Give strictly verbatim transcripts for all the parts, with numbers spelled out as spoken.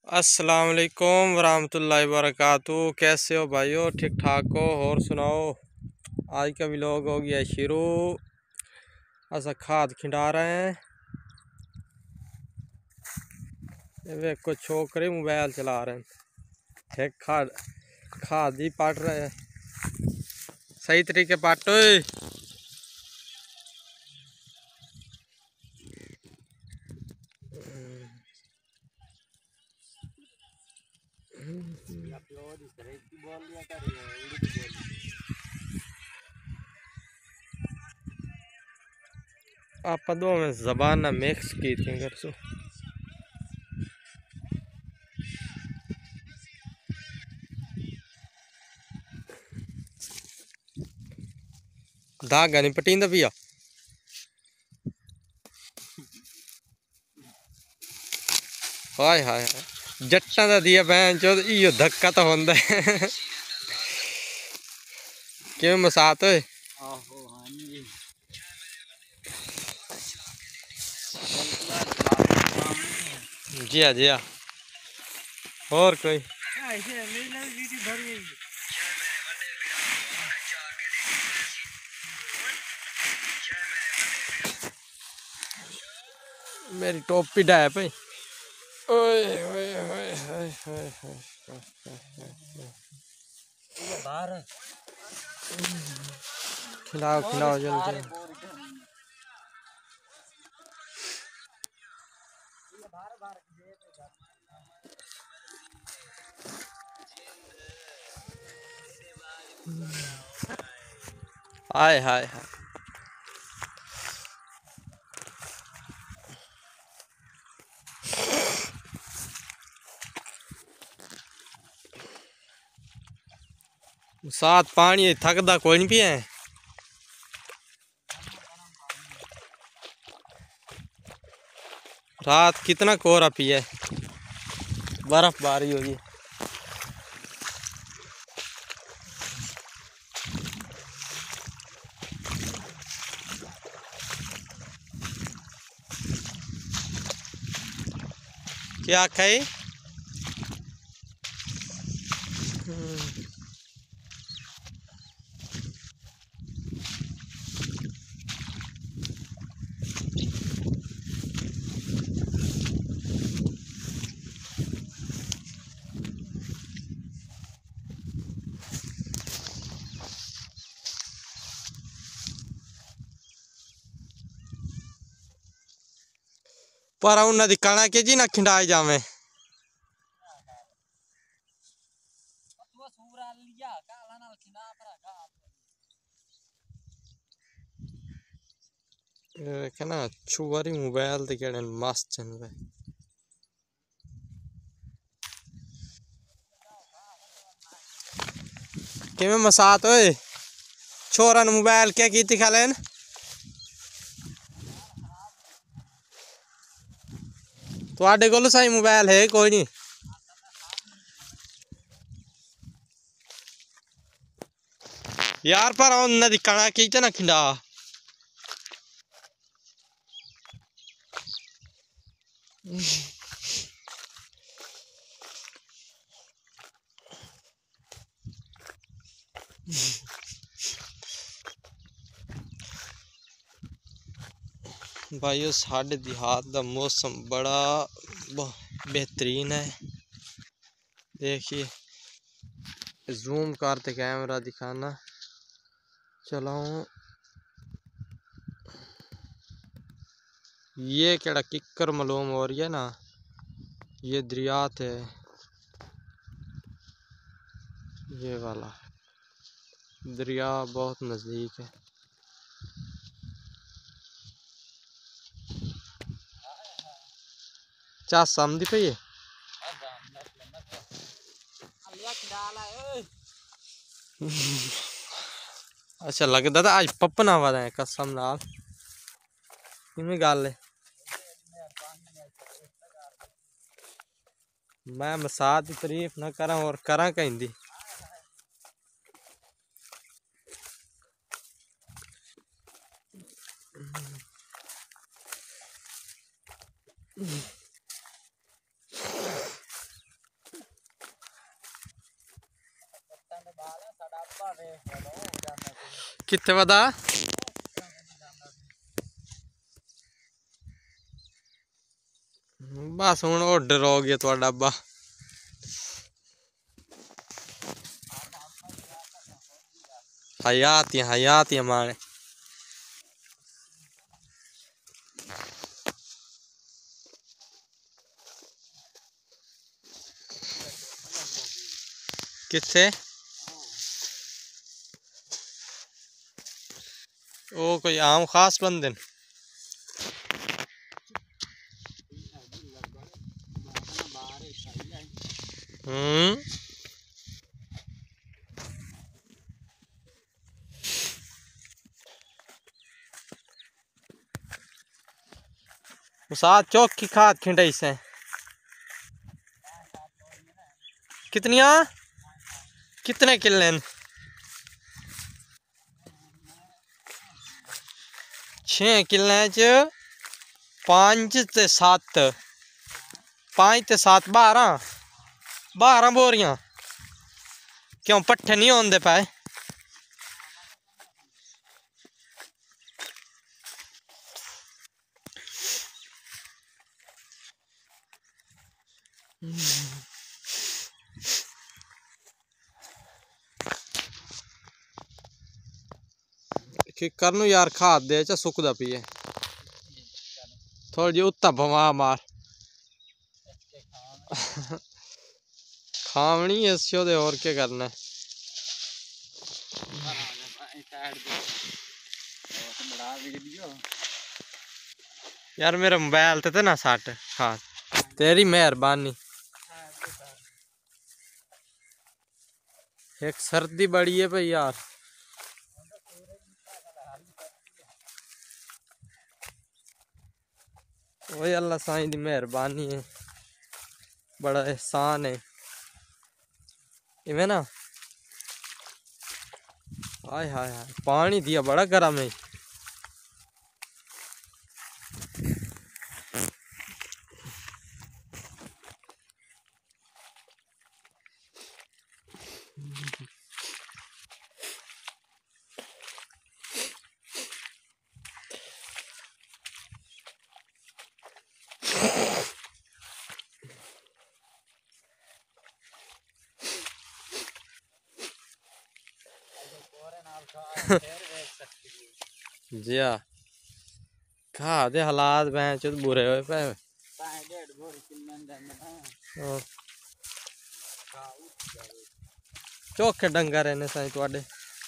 अस्सलाम वालेकुम वरहमतुल्लाहि वबरकातुहू। कैसे हो भाइयों? ठीक ठाक हो? और सुनाओ। आज का व्लॉग हो गया शुरू। असा खाद खिंडा रहे हैं। वे कुछ छोकरे मोबाइल चला रहे हैं। एक खाद खाद ही पाट रहे हैं। सही तरीके पाटो। आप दो में जबान ना मिक्स की थी घर सो धागा नहीं पटींदा पिया। हाय हाय हाय जट्टा दा दिया भैन चो इयो धक्का तो होंदा है। किवें मसात होए? आहो हाँ जी। जी हाँ जी हाँ। और कोई मेरी टोपी डाय भाई। ओए ओए ओए ओए ओए बाहर खिलाओ खिलाओ जल्दी। हाय हाय हाय साथ पानी थकदा कोई नहीं पिया। रात कितना कोहरा पिया। बर्फबारी होगी। क्या खाई? पर उन्हें दिखाना के जी ना खिंडाए जावे। कहना छुआरी मोबाइल ते केड़े मस्त चन वे। किवें मसात होए? छोरा ने मोबाइल क्या की खालेन? तुहाडे कोल सही मोबाइल है कोई नहीं? यार पर उन्हें दिखाना की ना खिंडा। भाइयों साढ़े देहात का मौसम बड़ा बेहतरीन है। देखिए जूम करते कैमरा दिखाना चलाऊं। ये केड़ा किक्कर मालूम हो रही है ना, ये दरिया थे ये वाला दरिया बहुत नजदीक है। चा समझ पे ये अच्छा लगता था आज पपना वाला है कसम नाल इनमें गल है। मैं मसाद की तारीफ ना करा और करा कहीं दी। कितने बता बस हूँ ऑर्डर हो गया थोड़ा डब्बा हयाती हयाती माने किथे ओ कोई आम खास बंदे हम्म साथ चौक की खाद खिंडाई से कितनिया कितने किले छे किले च पांच ते सत्त पांच ते सत्त बारह बारह बोरियां क्यों पट्ठे नहीं होंदे पाए करनू यार खाद दे चा सुकदा पिए थोड़ी जी उत्ता भवा मार खावनी ऐसी दे और क्या करना है यार मेरा मोबाइल ते ना सट हाँ तेरी मेहरबानी एक सर्दी बड़ी है भाई यार वही अल्लाह साईं दी मेहरबानी है बड़ा एहसान है इवें ना हाय हाय हाय पानी दिया बड़ा गर्म है जी हाँ खा दे हालात भैंस चो बुरे हुए पे चौखे डंगर रहने साईं तुहाडे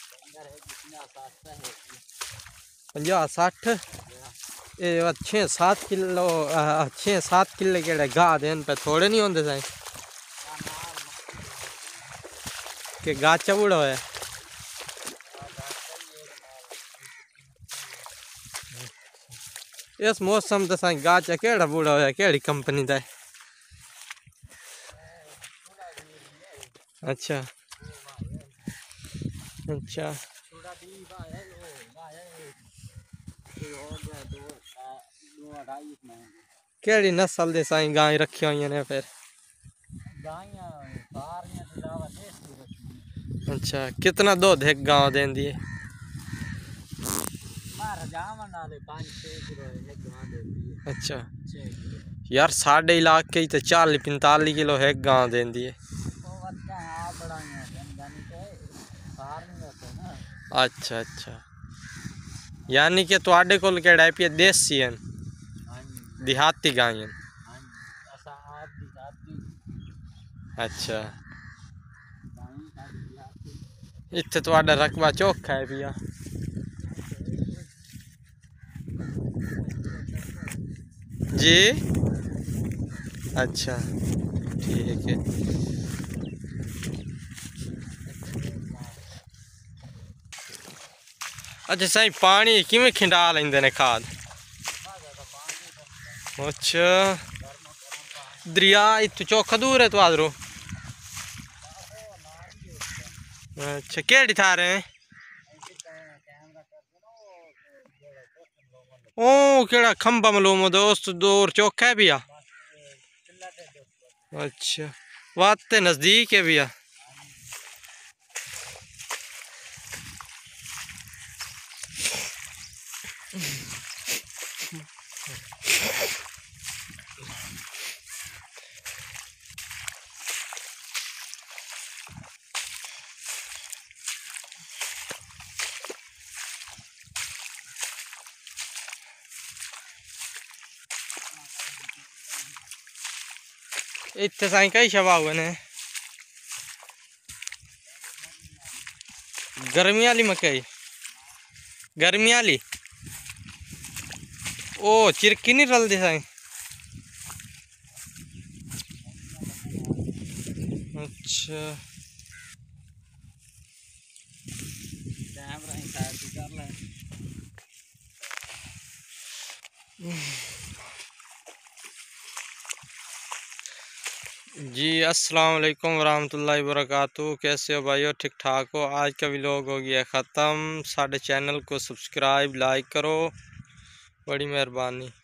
पंजाह सठ ये छे सात किलो छे सात किले केड़े गाह देन पे थोड़े नहीं होंदे साईं के गाचा बूढ़ा है इस मौसम तो साईं गाचा केड़ा बूढ़ा होया केड़ी कंपनी दा है अच्छा अच्छा केड़ी नस्ल दे साईं गाय रखी हुई ने फिर अच्छा कितना दूध एक गांव देंदी है अच्छा यार साढ़े इलाके ही तो चाली पैंताली किलो एक गांव देंदी है अच्छा अच्छा यानी कि तुहाडे कोल केड़ा है पिया देसी है देहाती गाय है अच्छा इत्थे तुहाडा रकबा चौखा है पिया जी अच्छा ठीक है अच्छा सही पानी किमें खिंडा लेंदे ने खाद अच्छा दरिया इत्थु चौखा दूर है तो आदरो अच्छा केड़ी थार है ओ केड़ा खंबा मलूम दोस्त दूर चौखा है भैया अच्छा वाते नजदीक है भैया इतने साई कई शवा हुए ने गर्मी वाली मकई गर्मी वाली ओ चिरकी नहीं रलती साई। अच्छा कैमरा साइड भी कर ले। जी अस्सलाम वालेकुम वरहमतुल्लाहि वबरकातुहू। कैसे हो भाइयों, ठीक ठाक हो। आज का व्लॉग हो गया ख़त्म। साढ़े चैनल को सब्सक्राइब लाइक करो, बड़ी मेहरबानी।